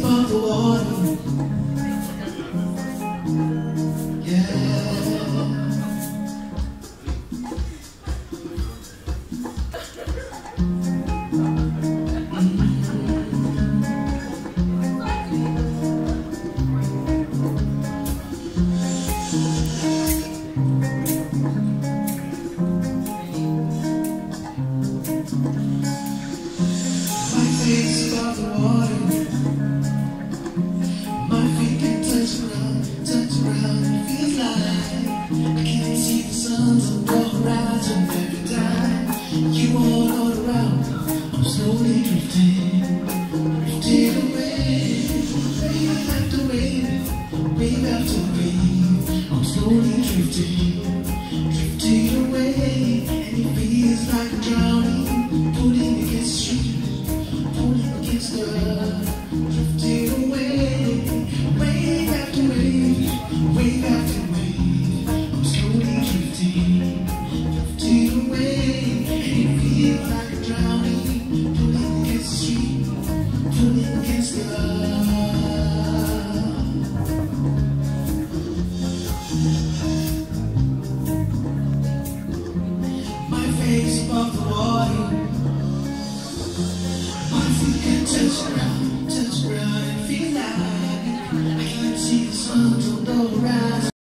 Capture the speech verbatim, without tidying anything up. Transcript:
above the water. Yeah. My face above the water. My feet can touch around, touch around. It feels like I can't see the suns on the horizon every time you are all around. I'm slowly drifting, drifting away, wave after wave, wave after wave. I'm slowly drifting, drifting away, and it feels like I'm drowning, pulling against the street, pulling against the drifting away, wave after wave, wave after wave. I'm slowly drifting, drifting away, and it feels like I'm drowning, pulling against the street, pulling against the my face above the water. My feet can touch ground.